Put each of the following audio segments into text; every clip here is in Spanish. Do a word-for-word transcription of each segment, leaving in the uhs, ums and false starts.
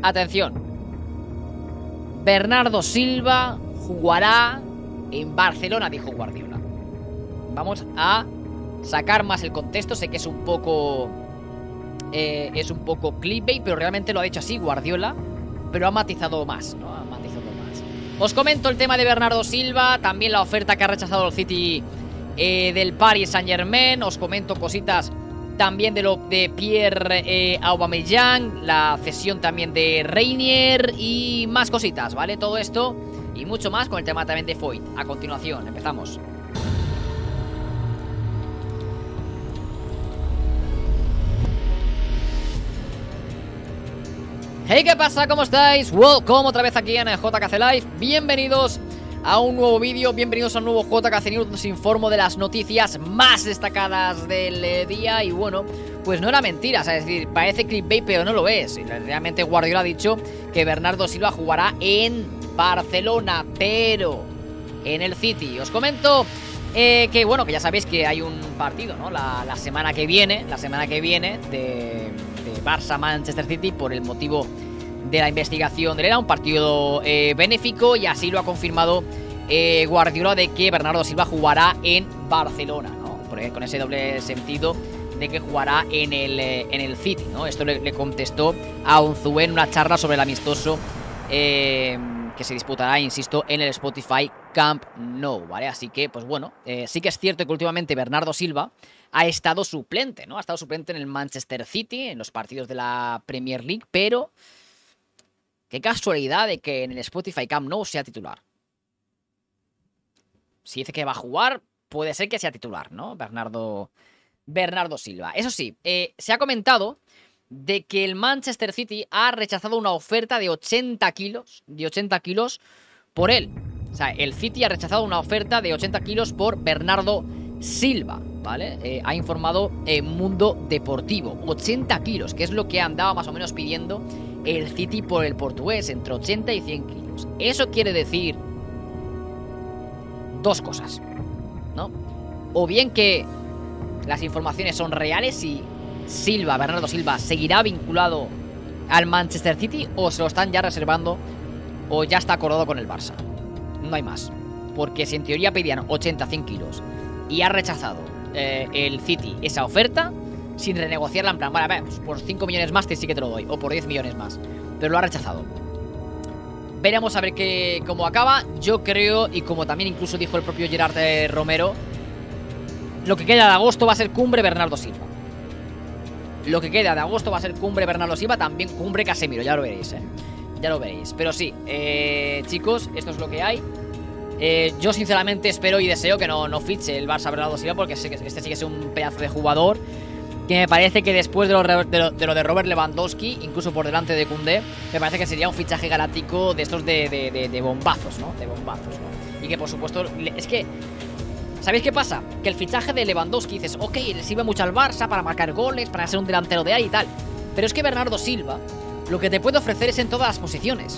Atención. Bernardo Silva jugará en Barcelona, dijo Guardiola. Vamos a sacar más el contexto. Sé que es un poco eh, es un poco clickbait, pero realmente lo ha dicho así Guardiola, pero ha matizado más, ¿no? Ha matizado más. Os comento el tema de Bernardo Silva, también la oferta que ha rechazado el City eh, del Paris Saint-Germain. Os comento cositas también de lo de Pierre eh, Aubameyang, la cesión también de Reinier y más cositas, ¿vale? Todo esto y mucho más con el tema también de Foyt. A continuación, empezamos. Hey, ¿qué pasa? ¿Cómo estáis? Welcome otra vez aquí en J K C Live. Bienvenidos a un nuevo vídeo, bienvenidos a un nuevo J K C News, donde os informo de las noticias más destacadas del eh, día. Y bueno, pues no era mentira, o sea, es decir, parece clickbait, pero no lo es. Realmente Guardiola ha dicho que Bernardo Silva jugará en Barcelona, pero en el City. Os comento eh, que, bueno, que ya sabéis que hay un partido, ¿no? La, la semana que viene, la semana que viene de, de Barça-Manchester City, por el motivo de la investigación de Lela, un partido eh, benéfico, y así lo ha confirmado eh, Guardiola, de que Bernardo Silva jugará en Barcelona, ¿no? Porque con ese doble sentido de que jugará en el, eh, en el City, ¿no? Esto le, le contestó a Unzué en una charla sobre el amistoso eh, que se disputará, insisto, en el Spotify Camp Nou, ¿vale? Así que, pues bueno, eh, sí que es cierto que últimamente Bernardo Silva ha estado suplente, ¿no? Ha estado suplente en el Manchester City, en los partidos de la Premier League, pero qué casualidad de que en el Spotify Camp Nou sea titular. Si dice que va a jugar, puede ser que sea titular, ¿no? Bernardo, Bernardo Silva. Eso sí, eh, se ha comentado de que el Manchester City ha rechazado una oferta de ochenta kilos, de ochenta kilos por él. O sea, el City ha rechazado una oferta de ochenta kilos por Bernardo Silva, ¿vale? Eh, ha informado eh, Mundo Deportivo. ochenta kilos, que es lo que andaba más o menos pidiendo el City por el portugués, entre ochenta y cien kilos. Eso quiere decir dos cosas, ¿no? O bien que las informaciones son reales y Silva, Bernardo Silva, seguirá vinculado al Manchester City, o se lo están ya reservando, o ya está acordado con el Barça. No hay más. Porque si en teoría pedían ochenta a cien kilos y ha rechazado eh, el City esa oferta sin renegociarla, en plan, vale, pues por cinco millones más te sí que te lo doy, o por diez millones más, pero lo ha rechazado. Veremos a ver qué, cómo acaba. Yo creo, y como también incluso dijo el propio Gerard eh, Romero, lo que queda de agosto va a ser cumbre Bernardo Silva. Lo que queda de agosto va a ser cumbre Bernardo Silva, también cumbre Casemiro, ya lo veréis, eh. Ya lo veréis. Pero sí, eh, chicos, esto es lo que hay. Eh, yo sinceramente espero y deseo que no, no fiche el Barça Bernardo Silva, porque sé que este sí que es un pedazo de jugador que me parece que después de lo de, lo, de, lo de Robert Lewandowski, incluso por delante de Koundé, me parece que sería un fichaje galáctico de estos de, de, de, de bombazos, ¿no? De bombazos, ¿no? Y que por supuesto, es que ¿sabéis qué pasa? Que el fichaje de Lewandowski, dices, ok, le sirve mucho al Barça para marcar goles, para ser un delantero de ahí y tal, pero es que Bernardo Silva lo que te puede ofrecer es en todas las posiciones.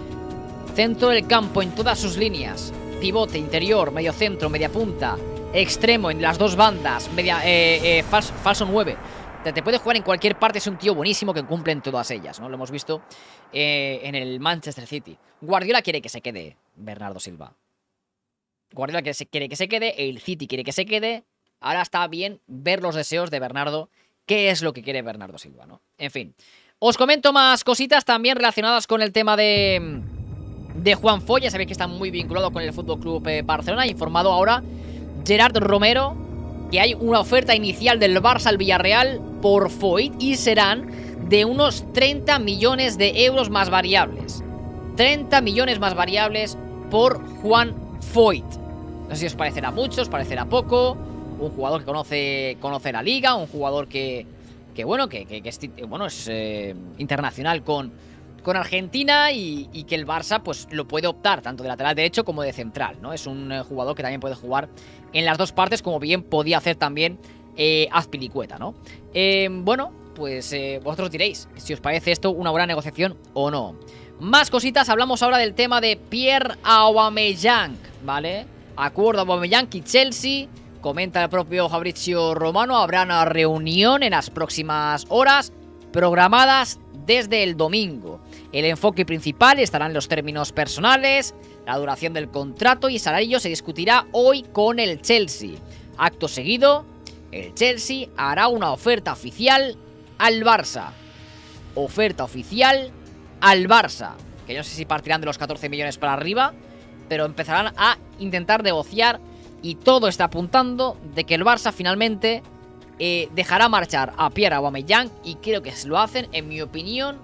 Centro del campo en todas sus líneas, pivote, interior, medio centro, media punta, extremo en las dos bandas, media eh, eh, falso, falso nueve. Te, te puede jugar en cualquier parte, es un tío buenísimo que cumple en todas ellas, ¿no? Lo hemos visto eh, en el Manchester City. Guardiola quiere que se quede Bernardo Silva. Guardiola quiere, quiere que se quede, el City quiere que se quede. Ahora está bien ver los deseos de Bernardo, qué es lo que quiere Bernardo Silva, ¿no? En fin, os comento más cositas también relacionadas con el tema de, de Juan Foyt. Ya sabéis que está muy vinculado con el F C eh, Barcelona. Ha informado ahora Gerard Romero que hay una oferta inicial del Barça al Villarreal por Foyt y serán de unos treinta millones de euros más variables. treinta millones más variables por Juan Foyt. No sé si os parecerá mucho, os parecerá poco. Un jugador que conoce, conoce la liga, un jugador que, que bueno, que, que, que es, bueno, es eh, internacional con, con Argentina y, y que el Barça pues lo puede optar tanto de lateral derecho como de central, ¿no? Es un eh, jugador que también puede jugar en las dos partes, como bien podía hacer también eh, Azpilicueta, ¿no? Eh, bueno, pues eh, vosotros diréis si os parece esto una buena negociación o no. Más cositas, hablamos ahora del tema de Pierre Aubameyang, ¿vale? Acuerdo Aubameyang y Chelsea. Comenta el propio Fabrizio Romano, habrá una reunión en las próximas horas programadas desde el domingo. El enfoque principal estará en los términos personales, la duración del contrato y salario se discutirá hoy con el Chelsea. Acto seguido, el Chelsea hará una oferta oficial al Barça. Oferta oficial al Barça. Que yo no sé si partirán de los catorce millones para arriba, pero empezarán a intentar negociar y todo está apuntando de que el Barça finalmente eh, dejará marchar a Pierre Aubameyang y creo que si lo hacen, en mi opinión,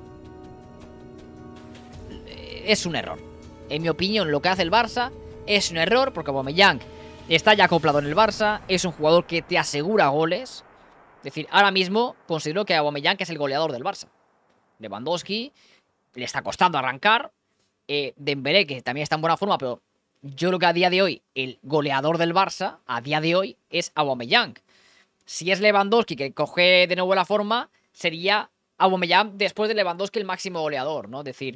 eh, es un error. En mi opinión, lo que hace el Barça es un error porque Aubameyang está ya acoplado en el Barça, es un jugador que te asegura goles. Es decir, ahora mismo considero que Aubameyang es el goleador del Barça. Lewandowski le está costando arrancar. Eh, Dembélé, que también está en buena forma, pero yo creo que a día de hoy el goleador del Barça, a día de hoy, es Aubameyang. Si es Lewandowski que coge de nuevo la forma, sería Aubameyang después de Lewandowski el máximo goleador, ¿no? Es decir,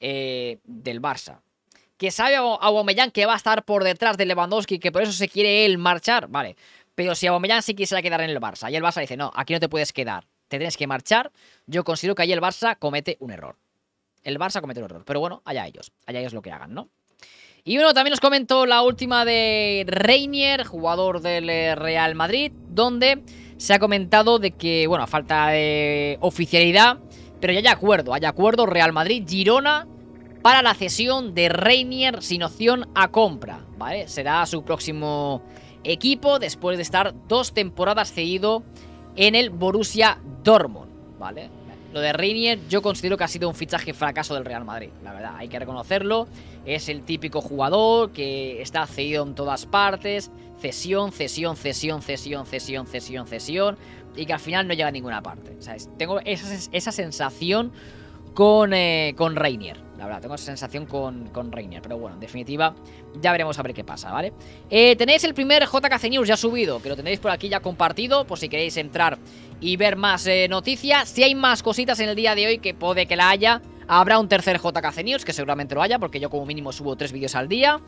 eh, del Barça. Que sabe Aubameyang que va a estar por detrás de Lewandowski, que por eso se quiere él marchar, vale. Pero si Aubameyang sí quisiera quedar en el Barça y el Barça dice, no, aquí no te puedes quedar, te tienes que marchar, yo considero que ahí el Barça comete un error. El Barça comete un error, pero bueno, allá ellos, allá ellos lo que hagan, ¿no? Y bueno, también os comento la última de Reinier, jugador del Real Madrid, donde se ha comentado de que, bueno, a falta de oficialidad, pero ya hay acuerdo, hay acuerdo Real Madrid-Girona para la cesión de Reinier sin opción a compra, ¿vale? Será su próximo equipo después de estar dos temporadas cedido en el Borussia Dortmund, ¿vale? Lo de Reinier yo considero que ha sido un fichaje fracaso del Real Madrid, la verdad, hay que reconocerlo. Es el típico jugador que está cedido en todas partes, cesión, cesión, cesión, cesión, cesión, cesión, cesión, y que al final no llega a ninguna parte, ¿sabes? Tengo esa, esa sensación con, eh, con Reinier, la verdad, tengo esa sensación con, con Reinier, pero bueno, en definitiva, ya veremos a ver qué pasa, ¿vale? Eh, tenéis el primer J K C News ya subido, que lo tenéis por aquí ya compartido, por si queréis entrar y ver más eh, noticias. Si hay más cositas en el día de hoy, que puede que la haya, habrá un tercer J K C News, que seguramente lo haya, porque yo como mínimo subo tres vídeos al día.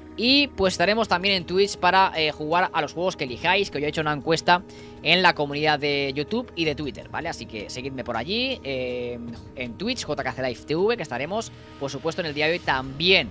Y pues estaremos también en Twitch para eh, jugar a los juegos que elijáis, que hoy he hecho una encuesta en la comunidad de YouTube y de Twitter, ¿vale? Así que seguidme por allí, eh, en Twitch, J K C Live T V, que estaremos, por supuesto, en el día de hoy también.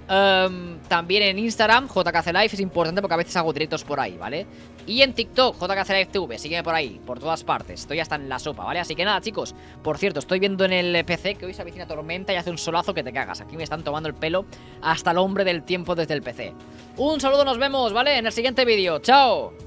Um, también en Instagram, J K C Live, es importante porque a veces hago directos por ahí, ¿vale? Y en TikTok, J K C Live T V, sígueme por ahí, por todas partes, estoy hasta en la sopa, ¿vale? Así que nada, chicos, por cierto, estoy viendo en el P C que hoy se avecina tormenta y hace un solazo que te cagas. Aquí me están tomando el pelo hasta el hombre del tiempo desde el P C. Un saludo, nos vemos, ¿vale? En el siguiente vídeo, ¡chao!